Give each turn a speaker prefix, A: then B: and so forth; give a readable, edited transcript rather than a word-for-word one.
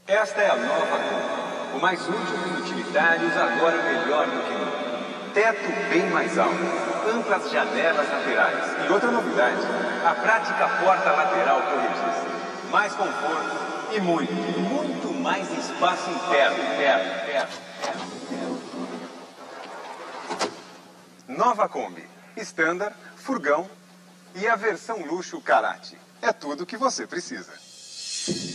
A: Esta é a nova Kombi. O mais útil dos utilitários, agora melhor do que nunca. Teto bem mais alto, amplas janelas laterais. E outra novidade, a prática porta lateral corrediça. Mais conforto e muito mais espaço interno. Nova Kombi. Standard, furgão e a versão luxo Karate. É tudo o que você precisa.